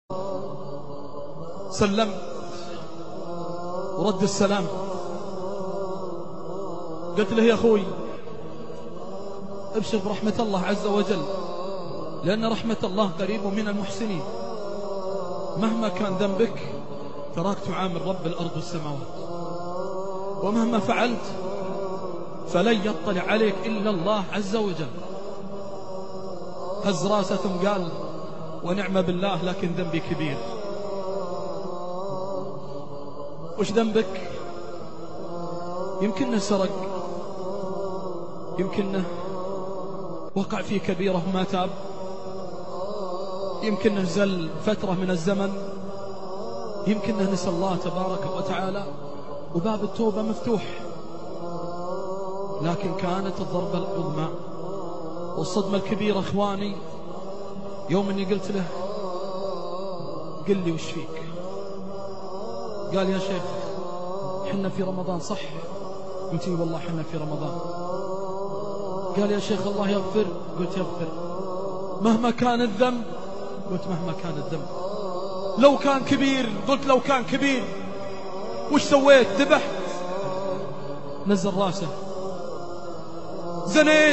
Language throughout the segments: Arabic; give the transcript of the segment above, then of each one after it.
سلمت ورد السلام. قلت له يا أخوي ابشر برحمة الله عز وجل، لأن رحمة الله قريب من المحسنين. مهما كان ذنبك تراك تعامل رب الأرض والسماوات، ومهما فعلت فلن يطلع عليك إلا الله عز وجل. هز راسه ثم قال ونعم بالله لكن ذنبي كبير. وش ذنبك؟ يمكنه سرق، يمكنه وقع في كبيرة وما تاب، يمكنه زل فترة من الزمن، يمكنه نسى الله تبارك وتعالى وباب التوبة مفتوح. لكن كانت الضربة العظمى والصدمة الكبيرة اخواني يوم اني قلت له قل لي وش فيك؟ قال يا شيخ حنا في رمضان صح؟ قلت لي والله حنا في رمضان. قال يا شيخ الله يغفر؟ قلت يغفر. مهما كان الذنب؟ قلت مهما كان الذنب. لو كان كبير؟ قلت لو كان كبير. وش سويت؟ ذبحت؟ نزل راسه. زنيت؟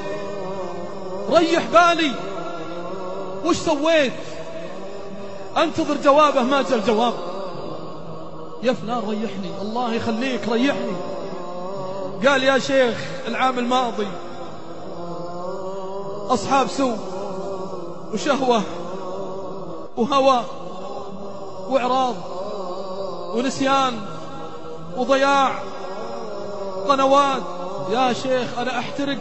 ريح بالي. وش سويت؟ انتظر جوابه، ما جاء الجواب. يا فلان ريحني، الله يخليك ريحني. قال يا شيخ العام الماضي أصحاب سوء وشهوة وهوى وإعراض ونسيان وضياع قنوات. يا شيخ أنا أحترق،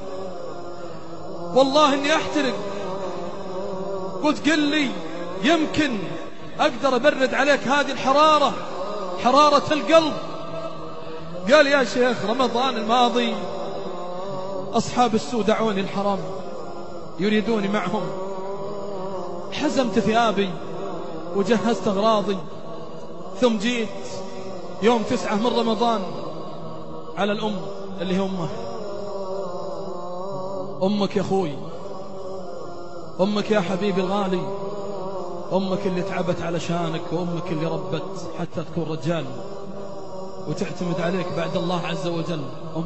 والله إني أحترق. قلت قل لي يمكن أقدر أبرد عليك هذه الحرارة، حرارة القلب. قال يا شيخ رمضان الماضي أصحاب السوء دعوني الحرام يريدوني معهم، حزمت ثيابي وجهزت أغراضي، ثم جيت يوم 9 من رمضان على الأم اللي هي أمك يا أخوي، أمك يا حبيبي الغالي، أمك اللي تعبت علشانك، وأمك اللي ربت حتى تكون رجال وتعتمد عليك بعد الله عز وجل.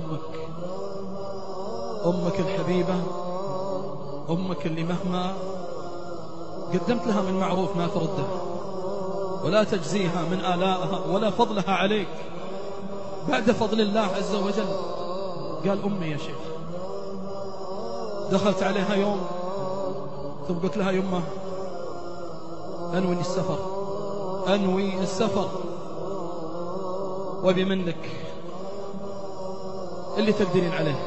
أمك الحبيبة، أمك اللي مهما قدمت لها من معروف ما ترده ولا تجزيها من آلائها ولا فضلها عليك بعد فضل الله عز وجل. قال أمي يا شيخ. دخلت عليها يوم ثم قلت لها يمه أنوي السفر وأبي منك اللي تقدرين عليه.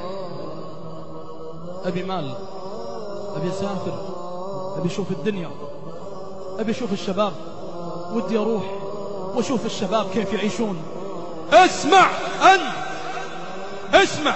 أبي مال، أبي أسافر، أبي أشوف الدنيا، أبي أشوف الشباب، ودي أروح وأشوف الشباب كيف يعيشون. اسمع اسمع.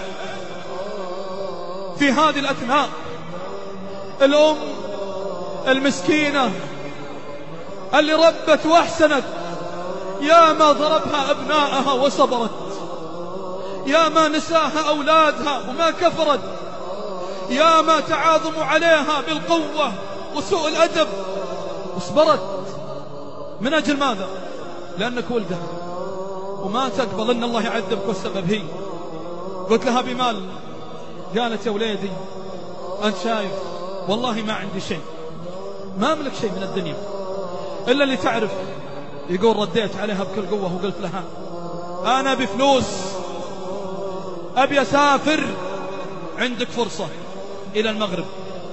في هذه الأثناء الأم المسكينة اللي ربت واحسنت يا ما ضربها أبنائها وصبرت، يا ما نساها أولادها وما كفرت، يا ما تعاظموا عليها بالقوة وسوء الأدب وصبرت. من أجل ماذا؟ لأنك ولدها وما تقبل أن الله يعذبك والسبب هي. قلت لها بمال. قالت يا وليدي أنت شايف والله ما عندي شيء، ما أملك شيء من الدنيا إلا اللي تعرف. يقول رديت عليها بكل قوة وقلت لها أنا بفلوس أبي أسافر، عندك فرصة إلى المغرب،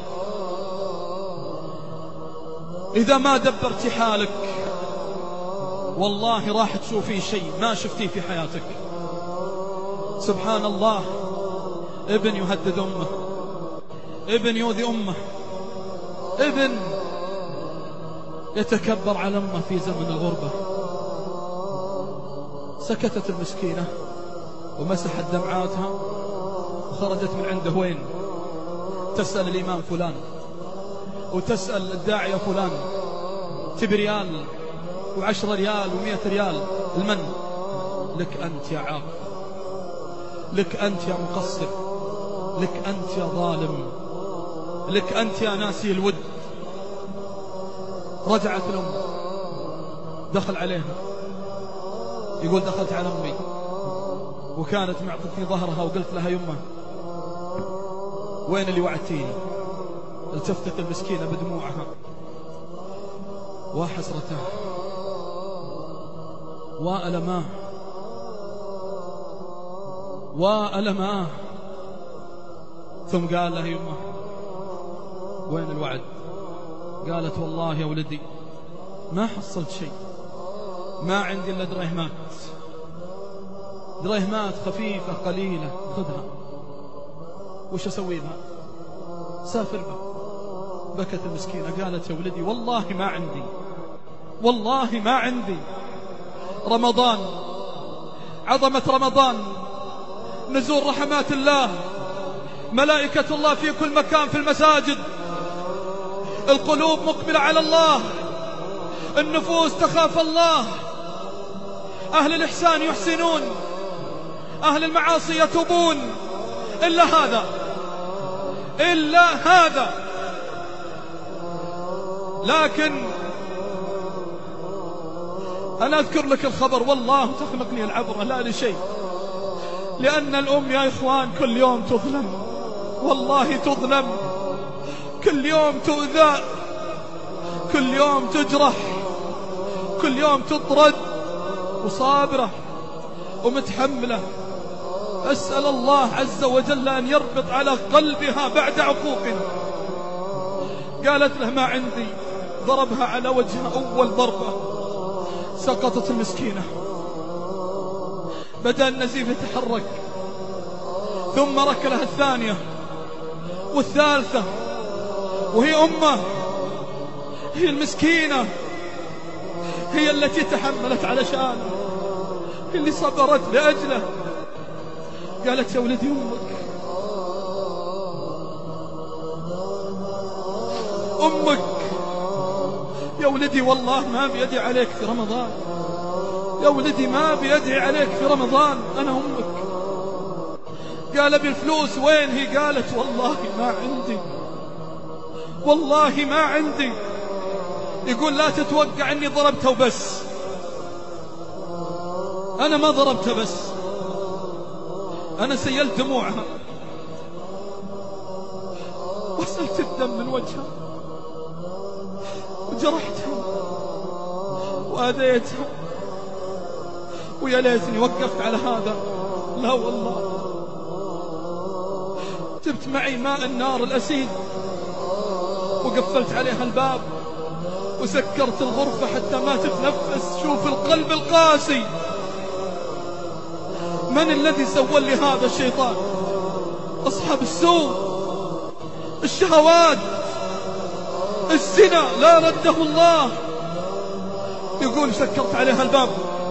إذا ما دبرت حالك والله راح تشوفين شيء ما شفتيه في حياتك. سبحان الله، ابن يهدد أمه، ابن يؤذي أمه، ابن يتكبر على أمه في زمن الغربة. سكتت المسكينة ومسحت دمعاتها وخرجت من عنده. وين؟ تسأل الإمام فلان وتسأل الداعية فلان، تبي ريال و10 ريال و100 ريال. المن لك أنت يا عاق، لك أنت يا مقصر، لك أنت يا ظالم، لك أنت يا ناسي الود. رجعت الأم، دخل عليها، يقول دخلت على أمي وكانت معطتني ظهرها وقلت لها يمه وين اللي وعدتيني؟ التفتت المسكينة بدموعها وحسرته وألماه ثم قال لها يمه وين الوعد؟ قالت والله يا ولدي ما حصلت شيء، ما عندي إلا دريهمات خفيفة قليلة، خذها وش أسوي بها؟ سافر بها. بكت المسكينة قالت يا ولدي والله ما عندي. رمضان، عظمة رمضان، نزول رحمات الله، ملائكة الله في كل مكان في المساجد، القلوب مقبلة على الله، النفوس تخاف الله، أهل الإحسان يحسنون، أهل المعاصي يتوبون، إلا هذا. لكن أنا أذكر لك الخبر، والله تخنقني العبرة لا لشيء، لأن الأم يا إخوان كل يوم تظلم، والله تظلم، كل يوم تؤذى، كل يوم تجرح، كل يوم تطرد، وصابرة ومتحملة. أسأل الله عز وجل أن يربط على قلبها بعد عقوق. قالت له ما عندي، ضربها على وجهها أول ضربة، سقطت المسكينة، بدأ النزيف يتحرك، ثم ركلها الثانية والثالثة، وهي أمه، هي المسكينة، هي التي تحملت علشانه، هي اللي صبرت لأجله. قالت يا ولدي أمك يا ولدي والله ما بيدي عليك في رمضان، يا ولدي ما بيدي عليك في رمضان، أنا أمك. قال بالفلوس وين هي؟ قالت والله ما عندي. يقول لا تتوقع أني ضربته وبس، أنا ما ضربته بس، أنا سيلت دموعها وغسلت الدم من وجهها وجرحتها وأذيتها، ويا ليتني وقفت على هذا، لا والله. جبت معي ماء النار الأسيد وقفلت عليها الباب وسكرت الغرفة حتى ما تتنفس. شوف القلب القاسي، من الذي سوى لي هذا؟ الشيطان، أصحاب السوء، الشهوات، الزنا لا رده الله. يقول سكرت عليها الباب،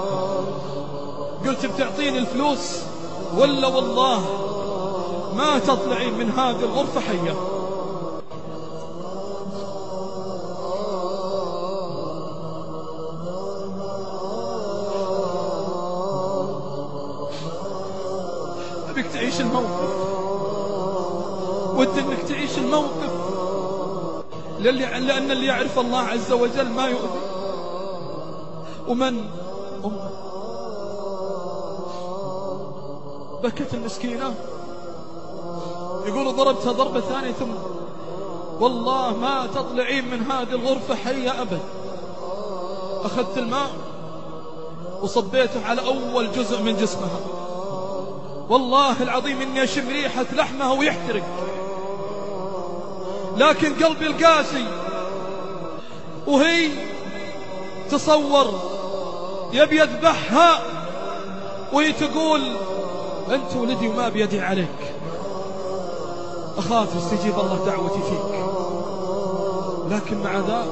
قلت بتعطيني الفلوس ولا والله ما تطلعين من هذه الغرفة حية. أبيك تعيش الموقف، ودي أنك تعيش الموقف، لأن اللي يعرف الله عز وجل ما يؤذي. ومن أمه بكت المسكينة، يقولوا ضربتها ضربة ثانية، ثم والله ما تطلعين من هذه الغرفة حية أبد. أخذت الماء وصبيته على أول جزء من جسمها، والله العظيم إني أشم ريحة لحمها ويحترق، لكن قلبي القاسي. وهي تصور يبي يذبحها، وهي تقول أنت ولدي وما بيدي عليك، أخاف يستجيب الله دعوتي فيك. لكن مع ذلك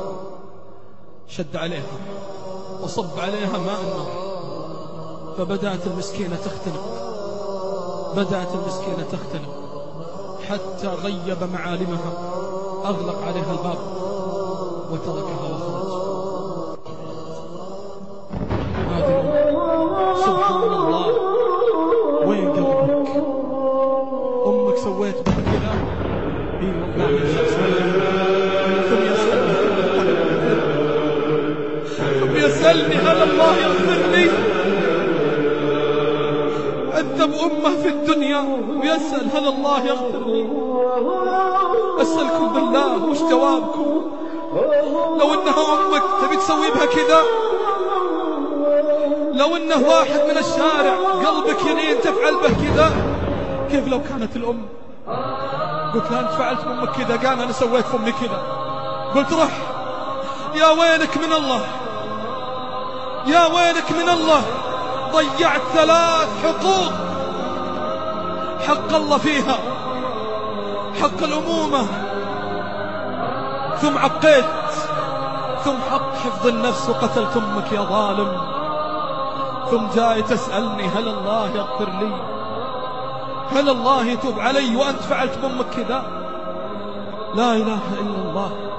شد عليها وصب عليها ماء النار، فبدأت المسكينة تختنق، حتى غيب معالمها، أغلق عليها الباب وتركها وخرج. هذه سبحان الله، وين قلبك؟ أمك سويت بها كذا؟ إي والله ثم يسأل يسألني هل الله يغفر لي؟ عذب أمه في الدنيا ويسأل هل الله يغفر لي؟ أسألكم بالله وش جوابكم؟ لو إنها أمك تبي تسوي بها كذا؟ لو إنه واحد من الشارع قلبك يلين تفعل به كذا؟ كيف لو كانت الأم؟ قلت لها أنت فعلت بأمك كذا، قال أنا سويت بأمي كذا. قلت روح، يا ويلك من الله، يا ويلك من الله، ضيعت 3 حقوق حق الله فيها، حق الأمومة، ثم عقيت، ثم حق حفظ النفس وقتلت أمك يا ظالم، ثم جاي تسألني هل الله يغفر لي؟ هل الله يتوب علي وأنت فعلت بأمك كذا؟ لا إله إلا الله.